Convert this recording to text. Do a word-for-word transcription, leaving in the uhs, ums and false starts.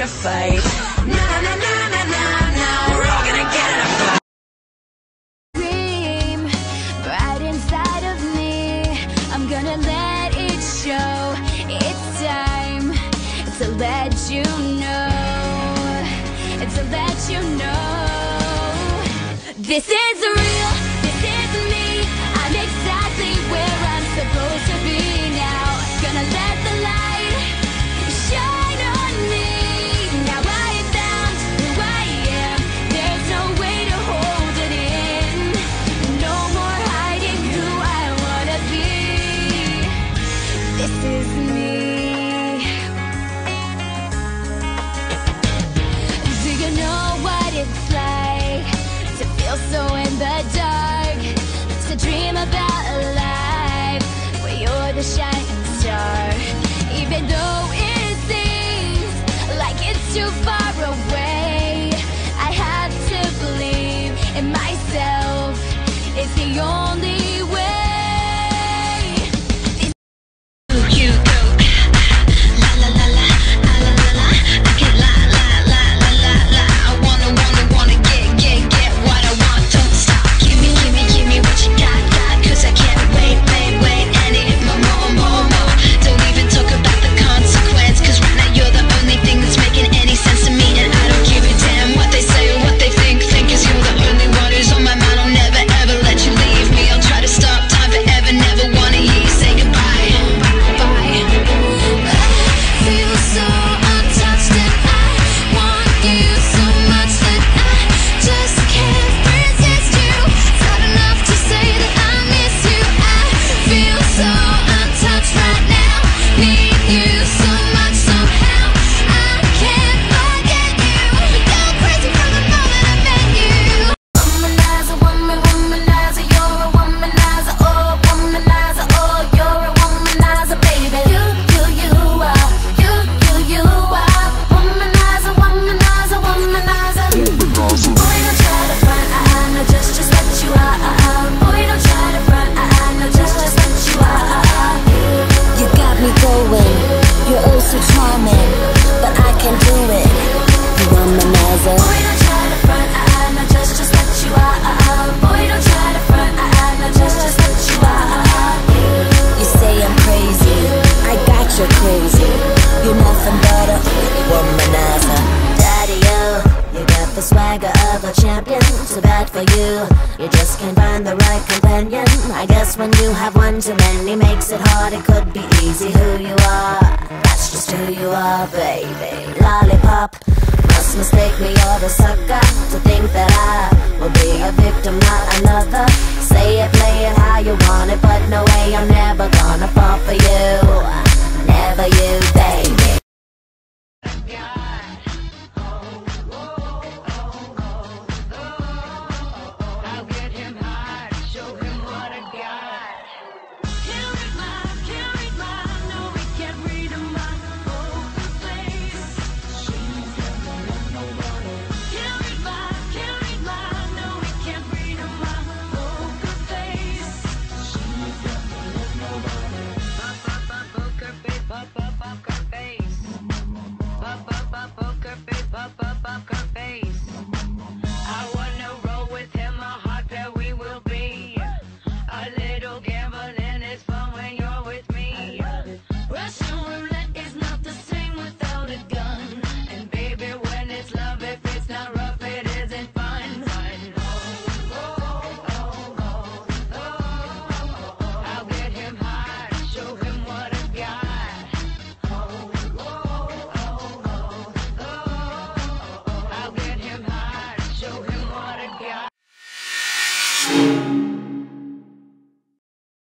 fight. Na na na na na na na. We're all gonna get in a fight. Dream right inside of me. I'm gonna let it show. It's time to let you know. To let you know. This is real. This is me. I'm exactly where I'm supposed to be now. Gonna let the light shine on me. Now I found who I am. There's no way to hold it in. No more hiding who I wanna be. This is me. Do you know what it's like to feel so in the dark? To dream about a life where you're the shining star. Even though it seems like it's too far away, I have to believe in myself. It's the only way. You go la la la la la la la la. I can la la la la la la. I wanna wanna wanna get get get what I want. Don't stop. Give me give me give me what you got got. 'Cause I can't wait wait wait any more more more more. Don't even talk about the consequence. 'Cause right now you're the only thing that's making any sense to me, and I don't give a damn what they say or what they think. Think 'cause you're the only one who's on my mind. I'll never ever let you leave me. I'll try to stop time forever. Never wanna hear you say goodbye. Bye. Feel so untouched and I want you so much that I just can't resist you. It's not enough to say that I miss you. I feel so untouched right now. Need you so much somehow. I can't forget you. Go crazy from the moment I met you. Womanizer, woman, womanizer, you're a womanizer, oh, womanizer, oh, you're a womanizer, baby. You, you, you are, you, you, you are, womanizer, womanizer, womanizer. Boy, don't try to front, I know just, just what you are. Boy, don't try to front, I know just, just what you are. You got me going, you're oh so charming, but I can do it, you womanizer. Boy, don't try to front, I know just, just what you are. Boy, don't try to front, I know just, just what you are. You say I'm crazy, I got you crazy, you're nothing but a womanizer. Daddy-o, you got the swagger of a champion, too bad for you, you just can't find the right companion. I guess when you have one too many makes it hard, it could be easy who you are. That's just who you are, baby. Lollipop, must mistake me, you're the sucker, to think that I will be a victim, not another. Say it, play it how you want it, but no way, I'm never gonna fall for you. Never you, baby.